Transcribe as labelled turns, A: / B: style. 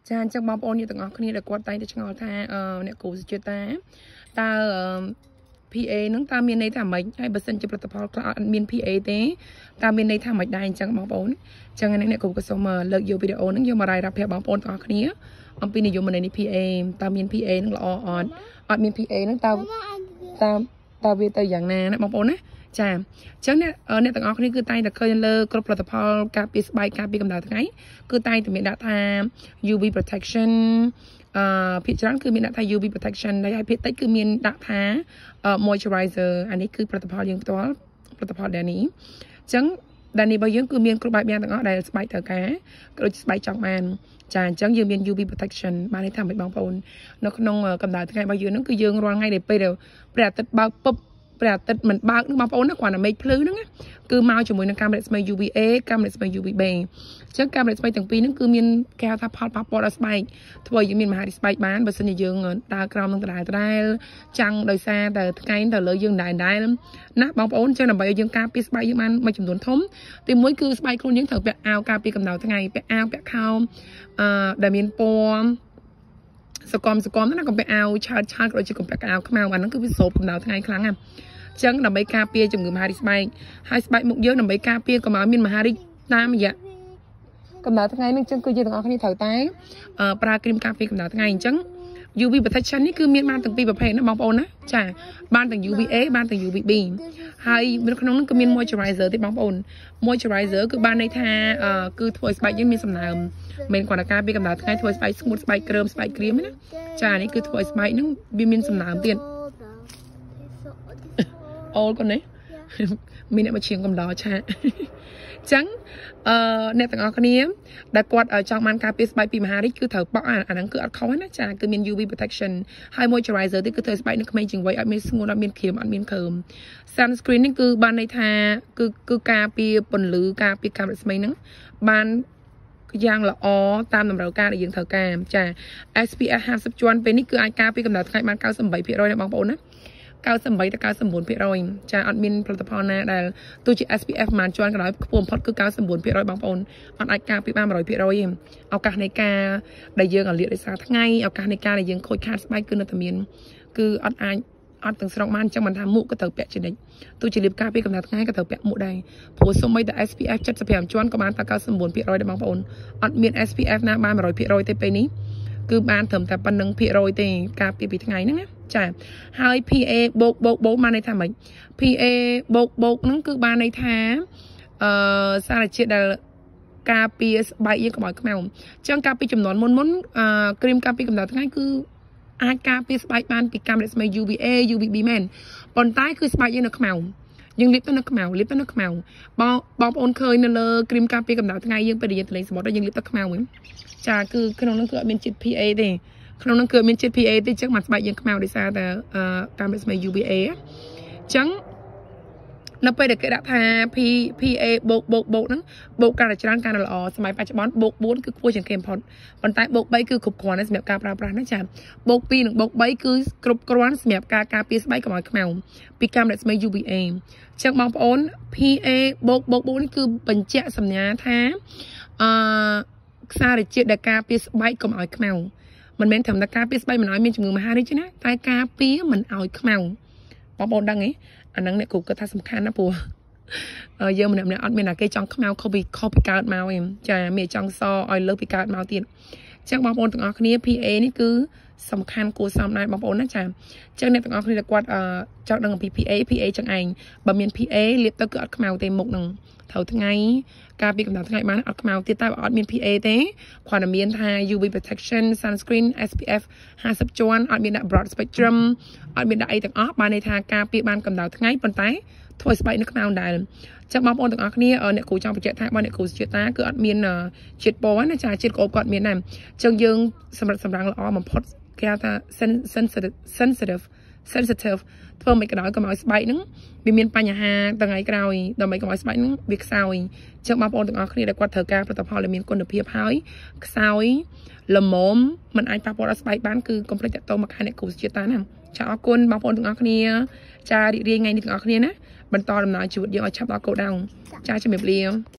A: ចាអញ្ចឹងបងប្អូនយើងទាំងអស់គ្នាដែលគាត់តែងតែឆ្ងល់ថាអ្នកគ្រូសុជាតិតើ PA នឹងតើមានន័យថាម៉េចហើយបើសិនជាផលិតផលខ្លះអត់មាន PA ទេតើមានន័យថាម៉េចដែរអញ្ចឹងបងប្អូនអញ្ចឹងអ្នកគ្រូក៏សូមលើកយកវីដេអូហ្នឹងយកមករាយរាប់ប្រាប់បងប្អូនទាំងអស់គ្នាអំពីនិយមន័យនៃ PA តើមាន PA នឹងល្អអត់មាន PA នឹងតើវាទៅយ៉ាងណាណាបងប្អូនណាចាអញ្ចឹងអ្នកទាំងអស់គ្នាគឺតែងតែឃើញលើគ្រប់ផលិតផលការពារស្បែកការពារកម្ដៅថ្ងៃគឺតែងតែមានដាក់ថា UV protection ភាគច្រើនគឺមានដាក់ថា UV protection ហើយភាគតិចគឺមានដាក់ថា moisturizer អានេះគឺផលិតផលយើងផ្ទាល់ផលិតផល Dani អញ្ចឹង Dani របស់យើងគឺមានគ្រប់បែបយ៉ាងទាំងអស់ដែលស្បែកត្រូវការក៏ដូចស្បែកចង់បានចាអញ្ចឹងយើងមាន UV protection បានន័យថាមិនបងប្អូននៅក្នុងកម្ដៅថ្ងៃរបស់យើងហ្នឹងគឺយើងរាល់ថ្ងៃដែលពេលព្រះអាទិត្យបើកពុបព្រះអាទិត្យមិនបើកនឹងបងប្អូនណាគ្រាន់តែមេឃភ្លឺហ្នឹងគឺមកជាមួយនឹងកាមេរ៉ាស្មី UVA កាមេរ៉ាស្មី UVB អញ្ចឹងកាមេរ៉ាស្មីទាំងពីរហ្នឹងគឺមានគេហៅថាផលប៉ះពាល់ដល់ស្បែកធ្វើឲ្យយើងមានមហារីកស្បែកបានបើសិនជាយើងដើរក្រោមនឹងដដែលចាំងដោយសារតែថ្ងៃទៅលើយើងដែរណាបងប្អូនអញ្ចឹងដើម្បីឲ្យយើងការពារស្បែកយើងបានមួយចំនួនធំទីមួយគឺស្បែកខ្លួនយើងត្រូវពាក់អាវការពារកម្ដៅថ្ងៃពាក់អាវពាក់ខោដែលមានពណ៌សកមណាកុំពាក់អាវឆើតក៏ដូចជាកុំពាក់អាវខ្មៅអាហ្នឹងគឺវាស្រូបកម្ដៅថ្ងៃខ្លាំងណាស់អញ្ចឹងដើម្បីការពារជំងឺមហារីកស្បែកហើយស្បែកមុខយើងដើម្បីការពារកុំឲ្យមានមហារីកតាមរយៈកម្ដៅថ្ងៃនេះអញ្ចឹងគឺយើងទាំងអស់គ្នាត្រូវតែប្រើគ្រីមការពារកម្ដៅថ្ងៃអញ្ចឹង UV protection នេះគឺមានបានទាំងពីរប្រភេទណាបងប្អូនណាចាបានទាំង UVA បានទាំង UVB ហើយនៅក្នុងនោះគឺមាន moisturizer ទេបងប្អូន moisturizer គឺបានន័យថាគឺធ្វើឲ្យស្បែកយើងមានសំណើមមិនគ្រាន់តែការពារកម្ដៅថ្ងៃធ្វើឲ្យស្បែកស្ងួតស្បែកក្រើមស្បែកក្រៀមណាចានេះគឺធ្វើឲ្យស្បែកហ្នឹងវាមានសំណើមទៀតអូលកូននេះមានអ្នកមកឈៀងកំដរឆាអញ្ចឹងអ្នកទាំងអស់គ្នាដែលគាត់ចង់បានការពារស្បែកពីមហារីកគឺត្រូវប៉ក់អាហ្នឹងគឺអត់ខុសណាចាគឺមាន UV protection ហើយ moisturizer ទៀតគឺធ្វើស្បែកនៅក្មេងជាងវ័យអត់មានស្ងួតអត់មានក្រៀមអត់មានខើម sunscreen នេះគឺបានន័យថាគឺការពារពន្លឺការពារកាំរស្មីហ្នឹងបានយ៉ាងល្អតាមតម្រូវការដែលយើងត្រូវការចា SPF 50ជាន់ពេលនេះគឺអាចការពារកម្ដៅថ្ងៃបាន 98% ណាបងប្អូនណា98ទៅ 99% ចាអត់មានផលិតផលណាដែលទោះជា SPF ប្រហែលជាន់ក៏ដោយខ្ពស់បំផុតគឺ 99% បងប្អូនអត់អាចការពារបាន 100% ទេឱកាសនៃការដែលយើងលាកដោយសារថ្ងៃឱកាសនៃការដែលយើងខូចខាតស្បែកគឺនៅតែមានគឺអត់ទាំងស្រុងបានអញ្ចឹងមិនថាមុខក៏ត្រូវពាក់ជានិច្ចទោះជាលាបការពារកម្ដៅថ្ងៃក៏ត្រូវពាក់មុខដែរព្រោះសូម្បីតែ SPF 75ជាន់ក៏បានតែ 99% ដែរបងប្អូនអត់មាន SPF ណាបាន 100% ទេពេលនេះគឺបានត្រឹមតែប៉ុណ្្នឹងភាគរយទេការពារពីថ្ងៃហ្នឹងណាចាហើយ PA បូកបានន័យថាម៉េច PA បូកហ្នឹងគឺបានន័យថាសារជាតិដែលការពារស្បែកយើងកុំឲ្យខ្មៅអញ្ចឹងការពារចំនួនមុនគ្រីមការពារកម្ដៅថ្ងៃគឺអាចការពារស្បែកបានពីកាមេរ៉ាស្មី UVA UVB មែនប៉ុន្តែគឺស្បែកយើងនៅខ្មៅយើងលាបទៅនៅខ្មៅបងប្អូនឃើញនៅលើគ្រីមការពារកម្ដៅថ្ងៃយើងពេលយើងទៅលេងសមុទ្រយើងលាបទៅខ្មៅហ្នឹងចាគឺក្នុងហ្នឹងគឺអត់មានជាតិ PA ទេក្នុងហ្នឹងគឺអត់មានជាតិ PA ទេអញ្ចឹងមកស្បែកយើងខ្មៅដោយសារតែកាមេរ៉ាស្មី UVA អញ្ចឹងនៅពេលដែលគេដាក់ថា PA បូកហ្នឹងបូកកាន់តែច្រើនកាន់តែល្អសម័យបច្ចុប្បន្នបូក4គឺខ្ពស់ជាងគេបំផុតប៉ុន្តែបូក3គឺគ្រប់គ្រាន់សម្រាប់ការប្រើប្រាស់ណាចាបូក2និងបូក3គឺគ្រប់គ្រាន់សម្រាប់ការពារស្បែកកុំឲ្យខ្មៅពីកាមេរ៉ាស្មី UVA អញ្ចឹងបងប្អូន PA បូកនេះគឺបញ្ជាក់សញ្ញាថាសារជាតិដែលការពារស្បែកកុំឲ្យខ្មៅមិនមែនត្រឹមតែការពារស្បែកមិនឲ្យមានជំងឺមហារីកទេណាតែការពារមិនឲ្យខ្មៅបងប្អូនដឹងទេអាហ្នឹងអ្នកគ្រូគិតថាសំខាន់ណាព្រោះយើងម្នាក់អត់មានតែគេចង់ខ្មៅខុសពីកើតមកឯងចាមានចង់សឲ្យលើពីកើតមកទៀតអញ្ចឹងបងប្អូនទាំងអស់គ្នា PA នេះគឺសំខាន់គួរសមដែរបងប្អូនណាចាអញ្ចឹងអ្នកទាំងអស់គ្នាដែលគាត់ចង់ដឹងអំពី PA ចឹងឯងបើមាន PA លាបទៅគឺអត់ខ្មៅទេមុខនឹងត្រូវថ្ងៃការពារកម្ដៅថ្ងៃបានអត់ខ្មៅទៀតតែបើអត់មាន PA ទេគ្រាន់តែមានថា UV protection sunscreen SPF 50ជាន់អត់មានដាក់ broad spectrum អត់មានដាក់អីទាំងអស់បានន័យថាការពារបានកម្ដៅថ្ងៃប៉ុន្តែធ្វើស្បែកនៅខ្មៅដែរអញ្ចឹងបងប្អូនទាំងអស់គ្នាអ្នកគ្រូចង់បញ្ជាក់ថាបើអ្នកគ្រូសុជាតិគឺអត់មានជាតិពណ៌ណាចាជាតិក្អូបក៏អត់មានដែរអញ្ចឹងយើងសម្រាំងល្អបំផុតគេហៅថា sensitive ធ្វើមិនក៏ដោយកុំឲ្យស្បែកហ្នឹងវាមានបញ្ហាថ្ងៃក្រោយដើម្បីកុំឲ្យស្បែកហ្នឹងវាខ្សោយអញ្ចឹងបងប្អូនទាំងអស់គ្នាដែលគាត់ត្រូវការផលិតផលដែលមានគុណភាពហើយខ្សោយល្មមមិនអាចប៉ះពាល់ដល់ស្បែកបានគឺកុំភ្លេចតាក់ទងមកខាងអ្នកគ្រូសុជាតិណាចាអរគុណបងប្អូនទាំងអស់គ្នាចារីករាយថ្ងៃនេះទាំងអស់គ្នាណាបន្តដំណើរជីវិតយើងឲ្យឆាប់ដល់គោលដៅចាជំរាបលា